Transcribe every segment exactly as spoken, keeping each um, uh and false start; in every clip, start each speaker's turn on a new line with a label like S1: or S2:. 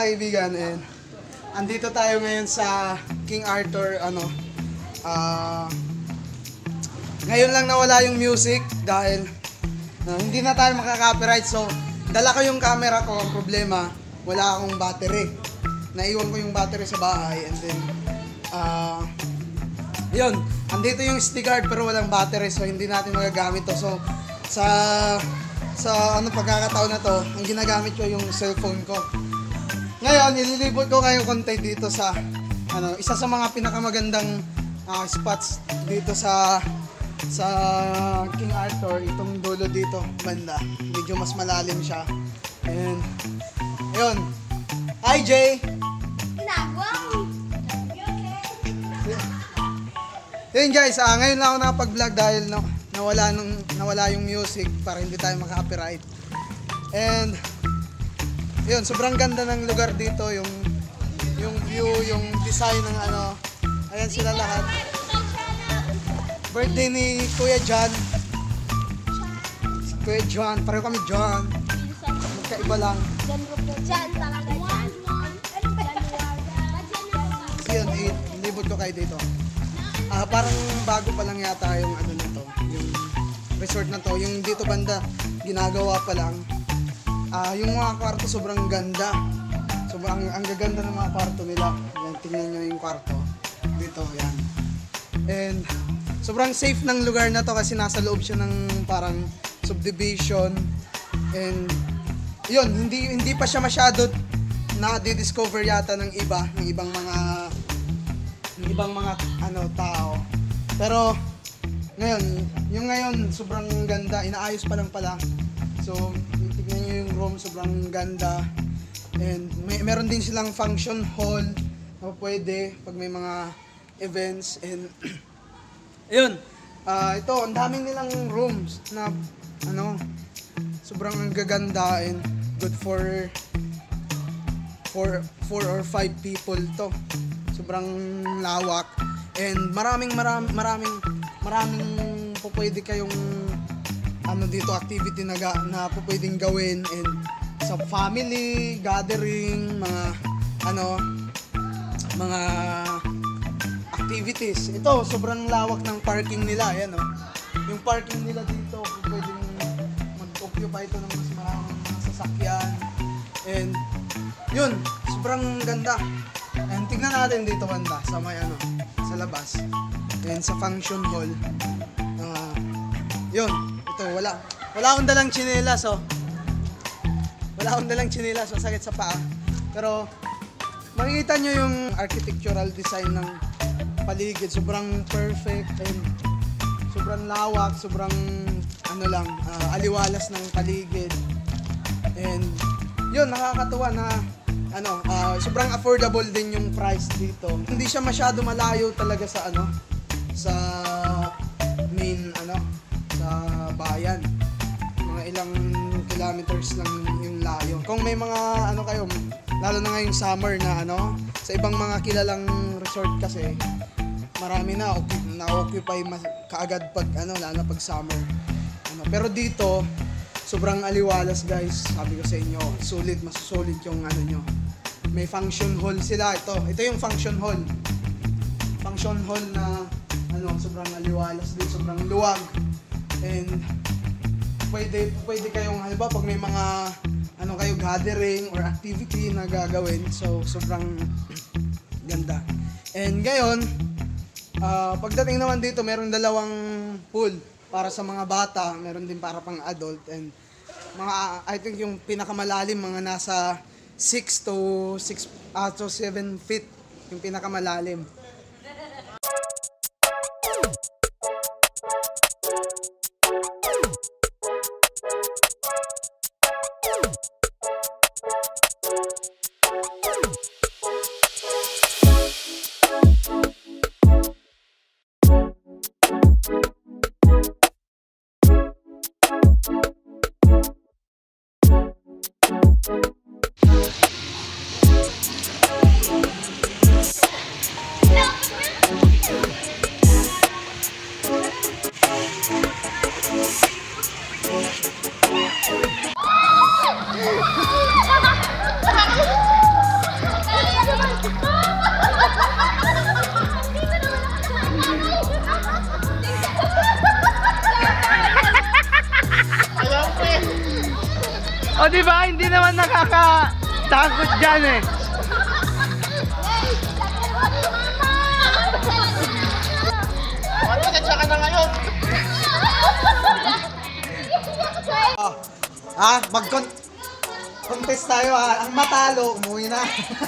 S1: mga kaibigan, and andito tayo ngayon sa King Arthur, ano, ah, uh, ngayon lang nawala yung music dahil uh, hindi na tayo makaka-copyright, so dala ko yung camera ko. Ang problema, wala akong battery. Naiwan ko yung battery sa bahay, and then, ah, uh, yun, andito yung SD card pero walang battery, so hindi natin magagamit to. So, sa, sa ano pagkakataon na to, ang ginagamit ko yung cellphone ko. Ngayon, ililibot ko kayong content dito sa ano, isa sa mga pinakamagandang uh, spots dito sa sa King Arthur, itong dulo dito banda. Medyo mas malalim siya. And ayun. Hi Jay. Yun guys, uh, ngayon lang ako nakapag-vlog dahil no, nawala nung nawala yung music para hindi tayo maka-copyright. And yun, sobrang ganda ng lugar dito, yung yung view, yung design ng ano. Ayan sila lahat. Birthday ni Kuya John. Si Kuya John, pareho kami John. Magkaiba lang.
S2: John talaga John.
S1: So yun, ilibot ko kayo dito. Ah, parang bago pa lang yata yung ano nito, yung resort na to, yung dito banda ginagawa pa lang. Ah, yung mga kwarto sobrang ganda. Sobrang ang gaganda ng mga kwarto nila. Yan, tingnan niyo yung kwarto dito, yan. And sobrang safe ng lugar na to kasi nasa loob siya ng parang subdivision. And yun, hindi hindi pa siya masyado na-discover yata ng iba, ng ibang mga ng ibang mga ano tao. Pero ngayon, yung ngayon sobrang ganda, inaayos pa lang pala. So, tignan nyo yung room, sobrang ganda. And may, meron din silang function hall na pwede pag may mga events. And ayun, uh, ito, ang daming nilang rooms na ano, sobrang gaganda and good for for four or five people to. Sobrang lawak and maraming maraming maraming maraming po pwede kayong ano dito activity na, na po pwedeng gawin, and sa family gathering, mga ano mga activities. Ito sobrang lawak ng parking nila, ayan oh. Yung parking nila dito po pwedeng mag-occupy ito ng mas maraming mga sasakyan, and yun, sobrang ganda. And tingnan natin dito banda sa may ano, sa labas. And sa function hall. Uh, yun, ito wala. Wala akong dalang tsinelas, oh. Wala akong dalang tsinelas, masakit sa paa. Pero makikita nyo yung architectural design ng paligid. Sobrang perfect and sobrang lawak, sobrang ano lang, uh, aliwalas ng paligid. And yun, nakakatuwa na ano, uh, sobrang affordable din yung price dito. Hindi siya masyado malayo talaga sa ano, sa main ano, sa bayan. Mga ilang kilometers lang yung layo. Kung may mga ano kayo, lalo na ngayong summer na ano, sa ibang mga kilalang resort kasi marami na na-occupy kaagad pag ano, lalo na pag summer. Ano, pero dito sobrang aliwalas guys, sabi ko sa inyo, sulit, masusulit yung ano nyo. May function hall sila, ito, ito yung function hall. Function hall na, ano, sobrang aliwalas din, sobrang luwag. And, pwede, pwede kayong, halimbawa, pag may mga, ano kayo, gathering or activity na gagawin, so, sobrang ganda. And, ngayon, uh, pagdating naman dito, meron dalawang pool para sa mga bata, meron din para pang adult, and mga I think yung pinakamalalim mga nasa six to six uh, to seven feet yung pinakamalalim. O di ba hindi naman nakakatakot diyan eh. Oh. Ah, mag-con contest tayo ha. Ang matalo, umuwi na.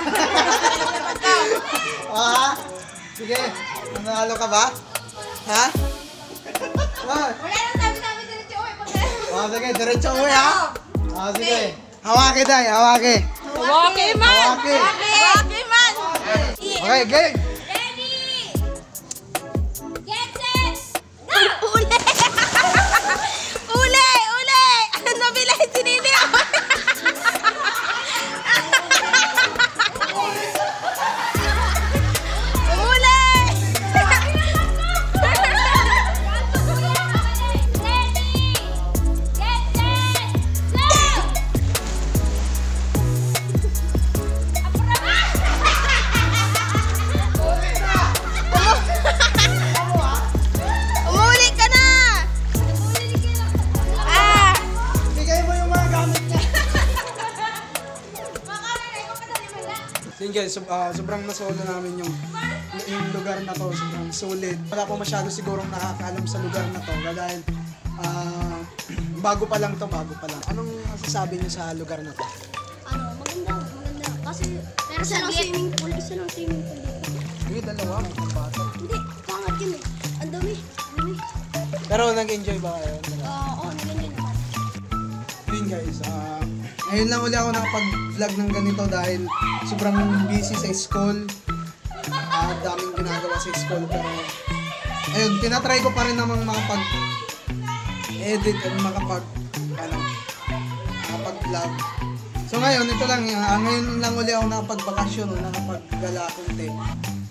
S1: Ah, sige. Nanalo ka ba? Ha? Ah.
S2: Wala nang sabi-sabi diretso uwi.
S1: Oh, sige, diretso uwi ha. Ah, sige. Hawaki tayo, hawaki.
S2: Hawaki man!
S1: Hawaki.
S2: Hawaki man!
S1: Okay, game.
S2: Ready! Get set! Go! Uli! Uli! Uli! Ano bila si Nini? Uli! Ready! Get set! Go! Umuli ka na! Ah!
S1: Bigay mo yung mga gamit niya. Sige, sob ah, sobrang nasolo namin yung yung lugar na to, sobrang sulit. Wala pa masyado sigurong nakakaalam sa lugar na to dahil ah, bago pa lang to, bago pa lang. Anong masasabi niyo sa lugar na to?
S2: Ano, maganda, maganda. Kasi, pero sa swimming pool, isa ng swimming pool dito.
S1: Hindi, dalawa, mga bata.
S2: Hindi, pangat yun eh. Ang dami, ang dami.
S1: Pero nag-enjoy ba kayo?
S2: Ah, oo, naganda naman.
S1: Yun guys, ah, ngayon lang uli ako nakapag-vlog ng ganito dahil sobrang busy sa school. Ah, daming ginagawa sa school pero ayun, tinatry ko pa rin namang makapag-edit at makapag ano, makapag-vlog. So ngayon, ito lang, ah, ngayon lang uli ako nakapagbakasyon o nakapaggala konti.